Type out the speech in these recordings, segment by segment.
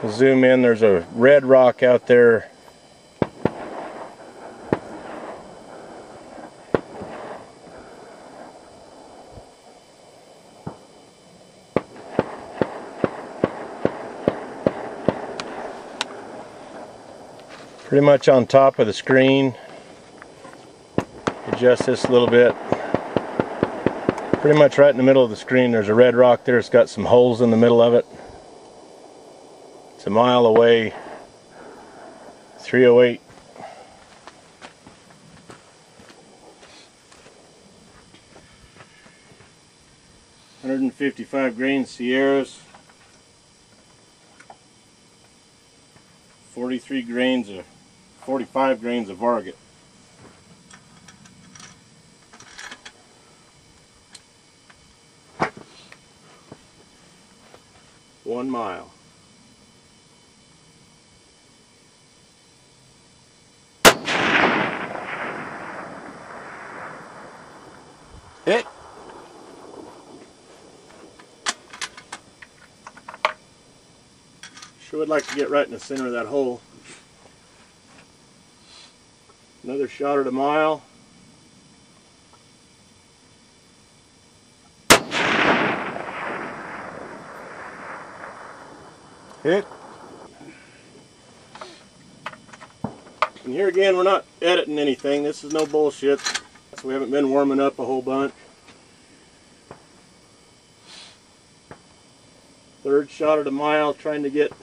We'll zoom in. There's a red rock out there. Pretty much on top of the screen. Adjust this a little bit. Pretty much right in the middle of the screen there's a red rock there. It's got some holes in the middle of it. It's a mile away. 308. $155 grain Sierras. 45 grains of Varget. One mile. Hit. Sure would like to get right in the center of that hole. Another shot at a mile. Hit. And here again, we're not editing anything. This is no bullshit. So we haven't been warming up a whole bunch. Third shot at a mile, trying to hit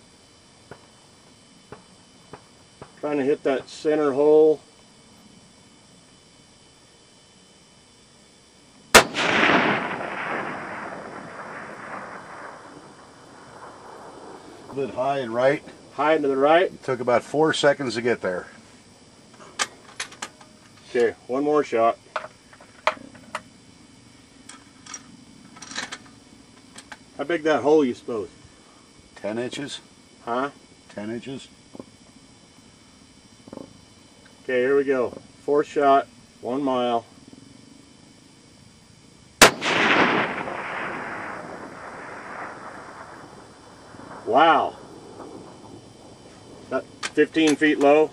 that center hole. A bit high and right. High and to the right. It took about 4 seconds to get there. Okay, one more shot. How big that hole you suppose? 10 inches. Huh? 10 inches. Okay, here we go. Fourth shot, 1 mile. Wow. About 15 feet low.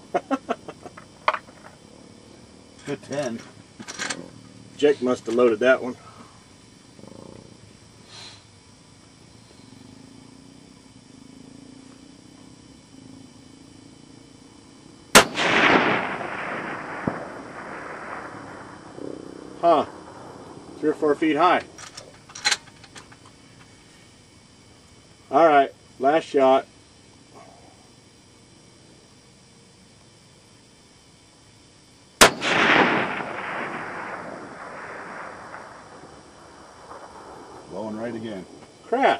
Good 10. Jake must have loaded that one. Huh. 3 or 4 feet high. Alright, last shot. Low and right again. Crap.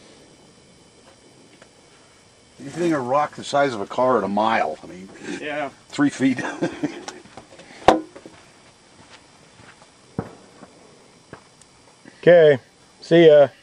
You're hitting a rock the size of a car at a mile. I mean, Yeah. 3 feet. Okay, see ya.